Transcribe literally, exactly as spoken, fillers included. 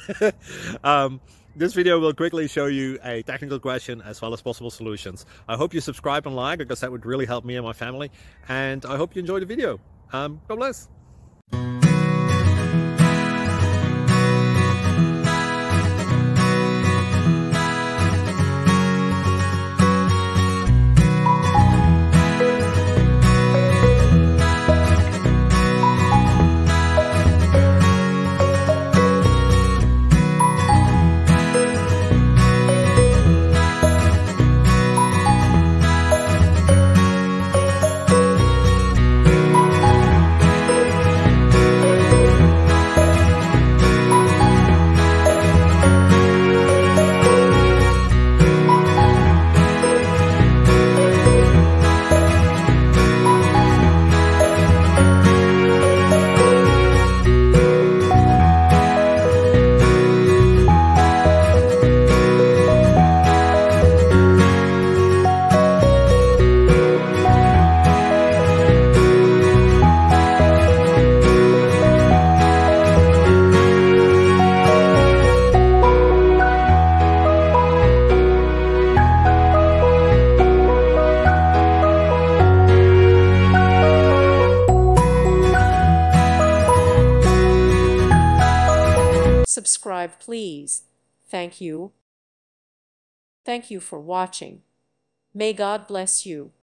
um, this video will quickly show you a technical question as well as possible solutions. I hope you subscribe and like, because that would really help me and my family. And I hope you enjoy the video. Um, God bless. Subscribe, please. Thank you. Thank you for watching. May God bless you.